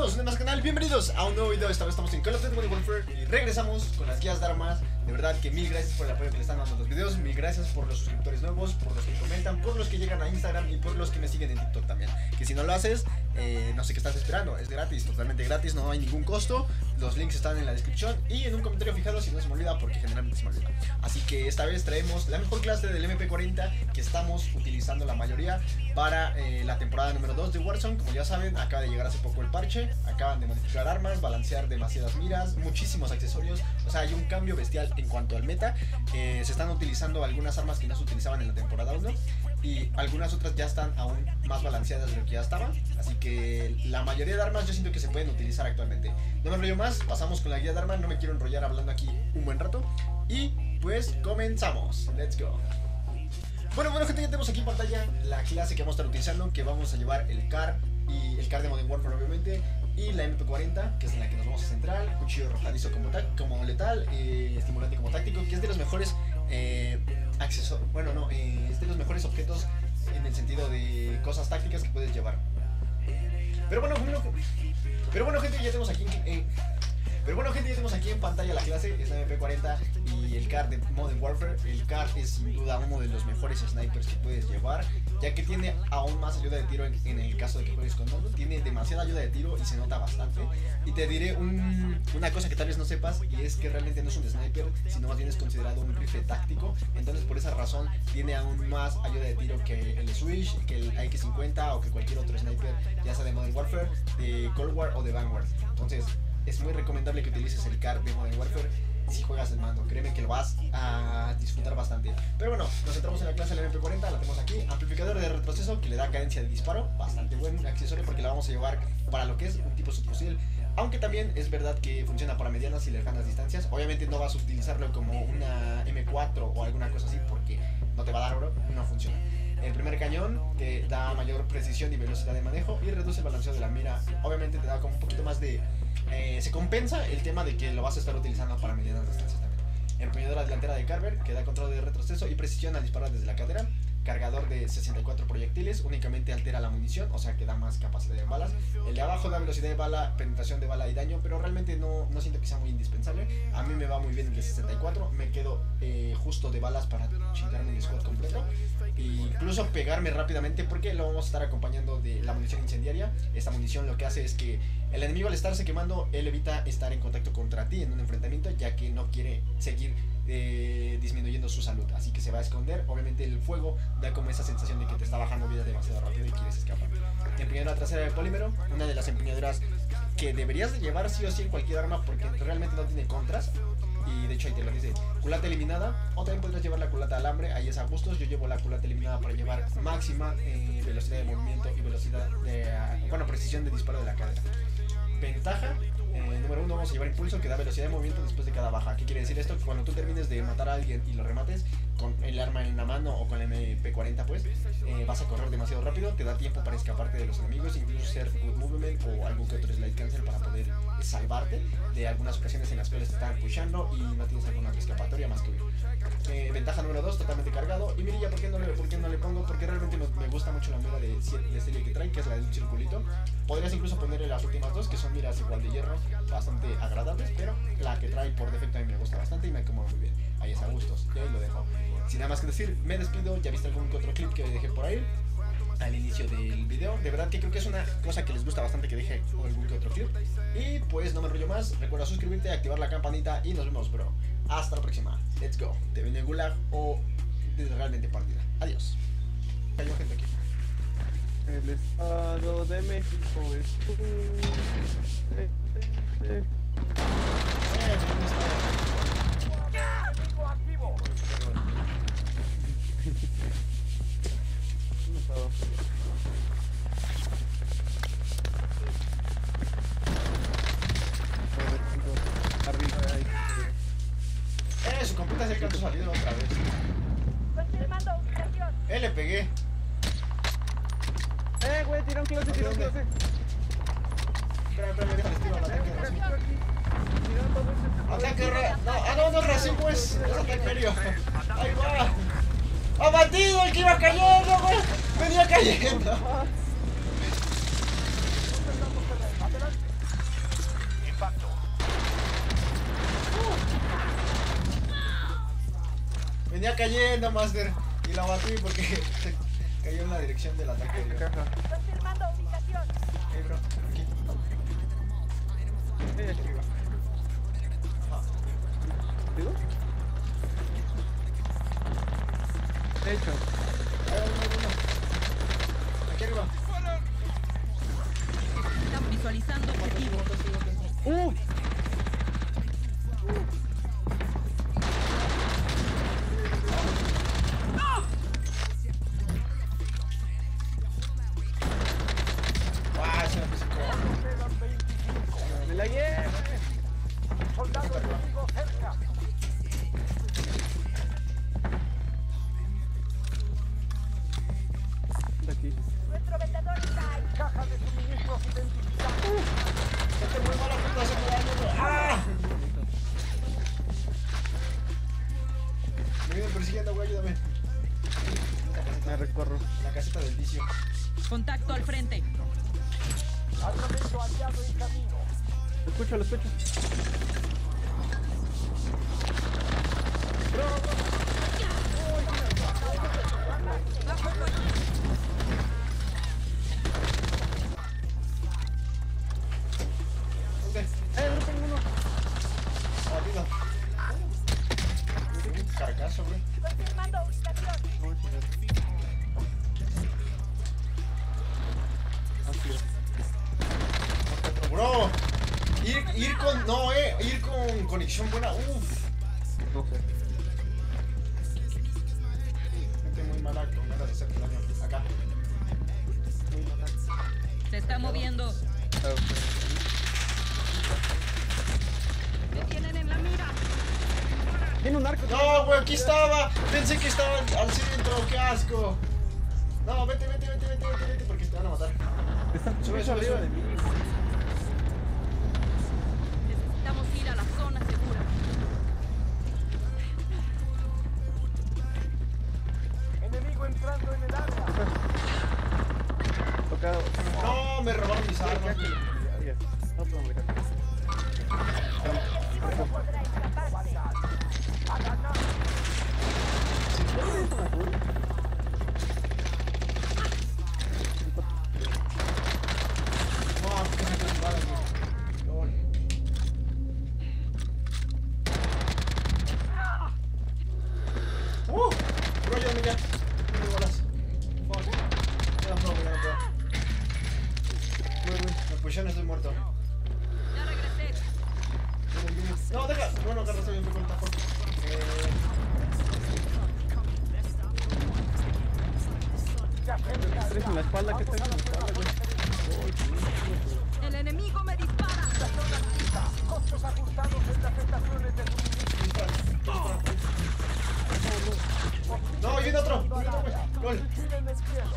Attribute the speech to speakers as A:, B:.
A: amigos de más canal, bienvenidos a un nuevo video. Esta vez estamos en Call of Duty Modern Warfare y regresamos con las guías de armas. De verdad que mil gracias por el apoyo que le están dando a los videos. Mil gracias por los suscriptores nuevos, por los que comentan, por los que llegan a Instagram y por los que me siguen en TikTok también. Que si no lo haces, no sé qué estás esperando. Es gratis, totalmente gratis, no hay ningún costo. Los links están en la descripción y en un comentario fijado si no se me olvida, porque generalmente se me olvida. Así que esta vez traemos la mejor clase del MP40 que estamos utilizando la mayoría para la temporada número 2 de Warzone. Como ya saben, acaba de llegar hace poco el parche, acaban de modificar armas, balancear demasiadas miras, muchísimos accesorios. O sea, hay un cambio bestial en cuanto al meta. Se están utilizando algunas armas que no se utilizaban en la temporada 1 y algunas otras ya están aún más balanceadas de lo que ya estaban. Así que la mayoría de armas yo siento que se pueden utilizar actualmente. No me enrollo más, pasamos con la guía de armas. No me quiero enrollar hablando aquí un buen rato. Y pues comenzamos, let's go. Bueno gente, ya tenemos aquí en pantalla la clase que vamos a estar utilizando, que vamos a llevar el CAR y el CAR de Modern Warfare obviamente, y la MP40, que es en la que nos vamos a centrar, cuchillo arrojadizo como letal, estimulante como táctico, que es de los mejores accesorios, bueno no, es de los mejores objetos en el sentido de cosas tácticas que puedes llevar. Pero bueno gente, ya tenemos aquí en pantalla la clase, es la MP40 y el CAR de Modern Warfare. El CAR es sin duda uno de los mejores snipers que puedes llevar, ya que tiene aún más ayuda de tiro en el caso de que juegues con mono. Tiene demasiada ayuda de tiro y se nota bastante. Y te diré una cosa que tal vez no sepas, y es que realmente no es un sniper, sino más bien es considerado un rifle táctico. Entonces por esa razón tiene aún más ayuda de tiro que el Switch, que el AK-50 o que cualquier otro sniper, ya sea de Modern Warfare, de Cold War o de Vanguard. Entonces es muy recomendable que utilices el CAR de Modern Warfare si juegas el mando. Créeme que lo vas a disfrutar bastante. Pero bueno, nos centramos en la clase de la MP40. La tenemos aquí. Amplificador de retroceso que le da cadencia de disparo. Bastante buen accesorio porque la vamos a llevar para lo que es un tipo subfusil. Aunque también es verdad que funciona para medianas y lejanas distancias. Obviamente no vas a utilizarlo como una M4 o alguna cosa así porque no te va a dar oro. No funciona. El primer cañón te da mayor precisión y velocidad de manejo y reduce el balanceo de la mira. Obviamente te da como un poquito más de... se compensa el tema de que lo vas a estar utilizando para medianas distancias también. Empuñadura delantera de Carver que da control de retroceso y precisión al disparar desde la cadera. Cargador de 64 proyectiles, únicamente altera la munición, o sea que da más capacidad de balas. El de abajo da velocidad de bala, penetración de bala y daño, pero realmente no siento que sea muy indispensable. A mí me va muy bien el de 64, me quedo justo de balas para chingarme el squad completo e incluso pegarme rápidamente, porque lo vamos a estar acompañando de la munición incendiaria. Esta munición lo que hace es que el enemigo, al estarse quemando, él evita estar en contacto contra ti en un enfrentamiento, ya que no quiere seguir disminuyendo su salud, así que se va a esconder. Obviamente el fuego da como esa sensación de que te está bajando vida demasiado rápido y quieres escapar. Empuñadura trasera de polímero, una de las empuñaduras que deberías de llevar sí o sí en cualquier arma porque realmente no tiene contras. Y de hecho ahí te lo dice, culata eliminada, o también podrías llevar la culata de alambre, ahí es a gustos. Yo llevo la culata eliminada para llevar máxima velocidad de movimiento y velocidad de, precisión de disparo de la cadera. Ventaja, número 1, vamos a llevar impulso que da velocidad de movimiento después de cada baja. ¿Qué quiere decir esto? Que cuando tú termines de matar a alguien y lo remates con el arma en la mano o con la MP40 pues, vas a correr demasiado rápido, te da tiempo para escaparte de los enemigos, incluso hacer good movement o algún que otro slide cancel para poder salvarte de algunas ocasiones en las cuales te están pushando y no tienes alguna escapatoria más que huir. Ventaja número 2, totalmente cargado. Y mirilla, ¿por qué no le pongo? Porque realmente me gusta mucho la mira de serie que trae, que es la de un circulito. Podrías incluso ponerle las últimas dos, que son miras igual de hierro, bastante agradables, pero la que trae por defecto a mí me gusta bastante y me acomoda muy bien. Ahí es a gustos, y ahí lo dejo. Sin nada más que decir, me despido. Ya viste algún que otro clip que dejé por ahí al inicio del video. De verdad que creo que es una cosa que les gusta bastante que deje algún que otro clip. Y pues no me enrollo más, recuerda suscribirte, activar la campanita y nos vemos, bro. Hasta la próxima, let's go. Te viene Gulag o realmente partida. Adiós. Cayó gente aquí.
B: El Estado de México es
C: activo.
B: arriba ahí.
A: Su computa se alcanzó a salir otra vez.
C: Confirmando ubicación.
A: Le pegué.
B: Güey, tira un closet, tira un closet.
A: Espera, déjale estilo al ataque racimo. Ataque no, racimo es ataque imperio. Ahí va. ¡Abatido! El que iba cayendo, güey. Venía cayendo. venía cayendo, Master. Y la batí porque se cayó en la dirección del ataque.
B: Caja.
C: Confirmando ubicación.
A: Bro, aquí.
B: Ahí arriba.
A: Ah,
B: ¿Digo? Hecho.
A: ahí va uno. Aquí arriba.
D: Están visualizando objetivo.
A: Se me puso como-
C: Quedan 25.
B: Me la llevo.
C: Soldado enemigo cerca.
B: De aquí.
C: Nuestro vendedor está ahí. Caja de suministros identificada.
A: Gente muy mala puta, se me va dando. ¡Ah! Me vienen persiguiendo, güey, ayúdame.
B: Me recorro.
A: La caseta del vicio.
D: Contacto al frente.
C: Armamento aliado en camino.
B: Lo escucho, lo escucho.
A: ¿Dónde?
B: Tengo uno.
A: Abatido. Un carcazo, güey.
C: Confirmando ubicación.
B: Así es.
A: Bro, ir con. No, ir con conexión buena. Uff.
B: No sé.
A: Gente muy mala con ganas de hacerte daño. Acá.
D: Se está moviendo. Me tienen en la mira.
B: Tiene un arco.
A: No, güey, aquí estaba. Pensé que estaba al centro. Qué asco. No, vete, porque te van a matar.
B: Está
A: Sube, sube,
B: arriba
A: sube.
B: de mí.
D: Necesitamos ir a la zona segura.
C: Enemigo entrando en el área.
B: Tocado.
A: No, me robaron mis armas. güey.
B: Ya. No puedo dejar.
C: No podrá escaparse. A ganar.
A: No, que se me balas, güey. Lol. Bro, ayúdame ya. No me balas. Fuck. Ya no puedo, ya no puedo. Me pusieron, estoy muerto.
D: Ya regresé.
A: No, deja. Bueno, Carlos, estoy bien, fue con tajo.
B: Tres en la espalda, ¿qué traes en la espalda, güey?
D: El enemigo me dispara.
C: Costos ajustados en las estaciones de suministro.
A: No, y viene otro. Lol.
C: Tienen el pie.